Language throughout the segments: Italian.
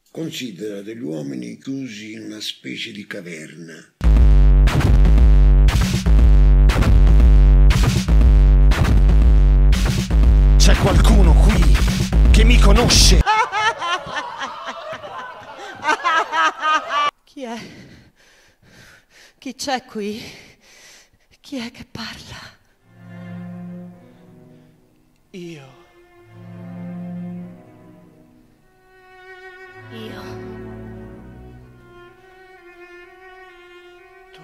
Considera degli uomini chiusi in una specie di caverna. C'è qualcuno qui che mi conosce. Chi è? Chi c'è qui? Chi è che parla? Io. Tu.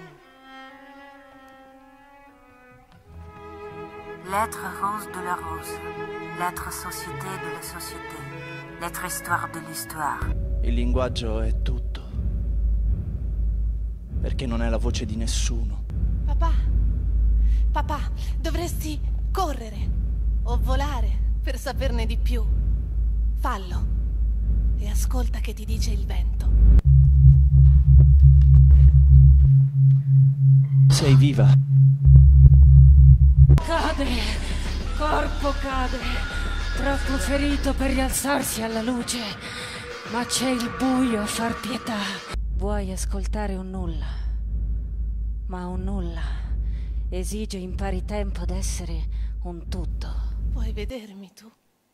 L'être rose de la rose, l'être société de la société, l'être histoire de l'histoire. Il linguaggio è tutto. Perché non è la voce di nessuno. Papà, dovresti correre o volare per saperne di più. Fallo e ascolta che ti dice il vento. Sei viva. Cade, corpo cade, troppo ferito per rialzarsi alla luce, ma c'è il buio a far pietà. Vuoi ascoltare un nulla, ma un nulla esige in pari tempo d'essere un tutto. Puoi vedermi tu?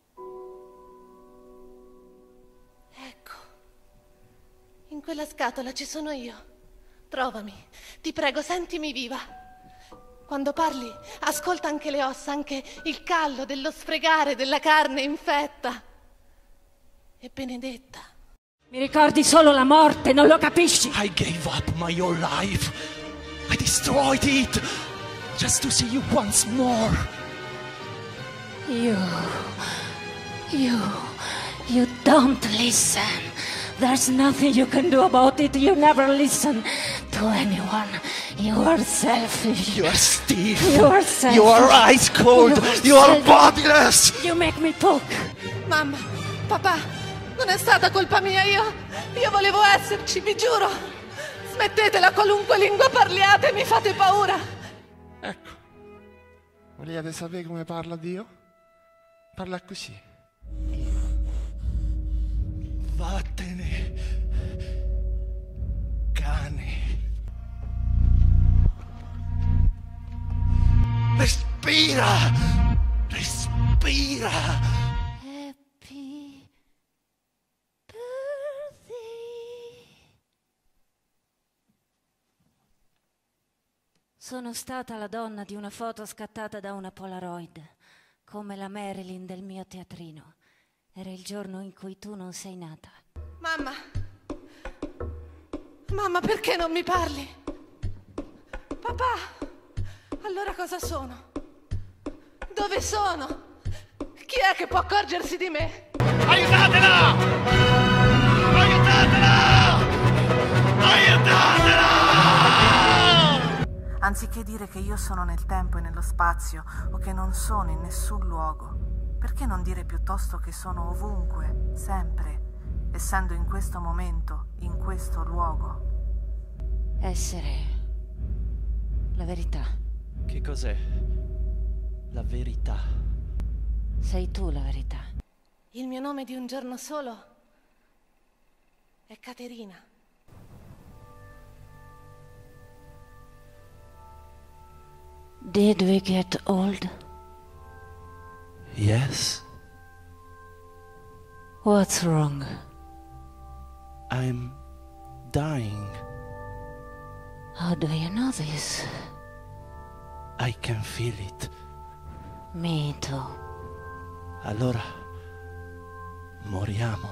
Ecco, in quella scatola ci sono io. Trovami, ti prego, sentimi viva. Quando parli, ascolta anche le ossa, anche il callo dello sfregare della carne infetta. E benedetta. Mi ricordi solo la morte, non lo capisci? I gave up my whole life. I destroyed it. Just to see you once more. You don't listen. There's nothing you can do about it. You never listen to anyone. You are selfish. You are stiff. You are selfish. You are ice cold. You are bodiless. You make me poke. Mamma, papà, non è stata colpa mia, io volevo esserci, vi giuro. Smettetela, qualunque lingua parliate, mi fate paura. Ecco, vogliate sapere come parla Dio? Parla così. Vattene, cane. Respira! Respira! Happy birthday. Sono stata la donna di una foto scattata da una Polaroid, come la Marilyn del mio teatrino. Era il giorno in cui tu non sei nata. Mamma, perché non mi parli? Papà, allora cosa sono? Dove sono? Chi è che può accorgersi di me? Aiutatela! Aiutatela! Aiutatela! Anziché dire che io sono nel tempo e nello spazio o che non sono in nessun luogo, perché non dire piuttosto che sono ovunque, sempre, essendo in questo momento, in questo luogo? Essere la verità. Che cos'è la verità? Sei tu la verità. Il mio nome di un giorno solo è Caterina. Did we get old? Yes, What's wrong? I'm dying. How do you know this? I can feel it. Me too. Allora moriamo.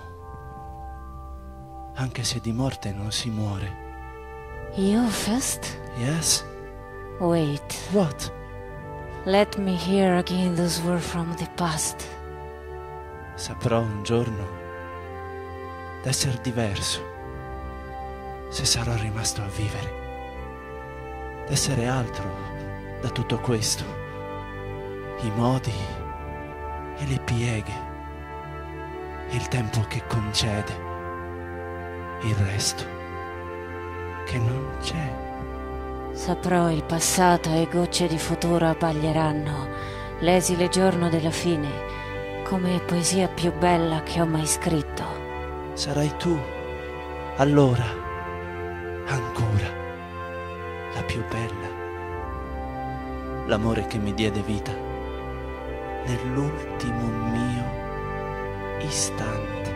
Anche se di morte non si muore. You first? Yes? Wait. What? Let me hear again those words from the past. Saprò un giorno d'essere diverso se sarò rimasto a vivere, d'essere altro da tutto questo, i modi e le pieghe, il tempo che concede, il resto che non c'è. Saprò il passato e gocce di futuro abbaglieranno l'esile giorno della fine come poesia più bella che ho mai scritto. sarai tu, allora, ancora, la più bella, l'amore che mi diede vita nell'ultimo mio istante.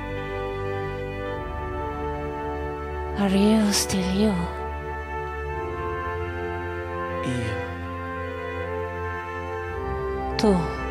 Are you still you? Io, Tu.